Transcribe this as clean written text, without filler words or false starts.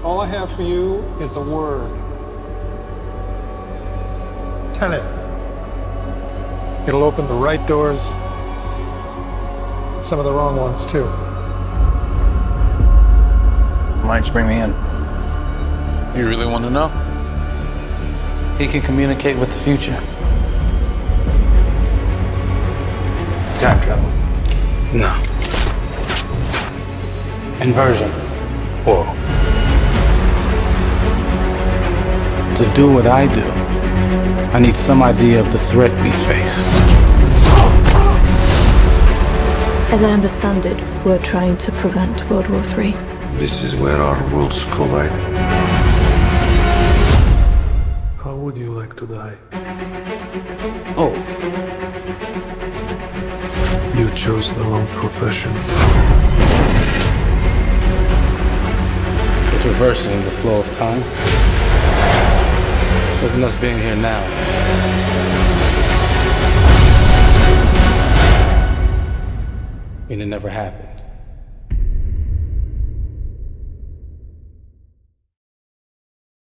All I have for you is a word. Tenet. It'll open the right doors, some of the wrong ones too. Why'd you bring me in? You really want to know? He can communicate with the future. Time travel. No. Inversion. Whoa. To do what I do, I need some idea of the threat we face. As I understand it, we're trying to prevent World War III. This is where our worlds collide. How would you like to die? Oh, You chose the wrong profession. it's reversing the flow of time. Isn't us being here now? And it never happened.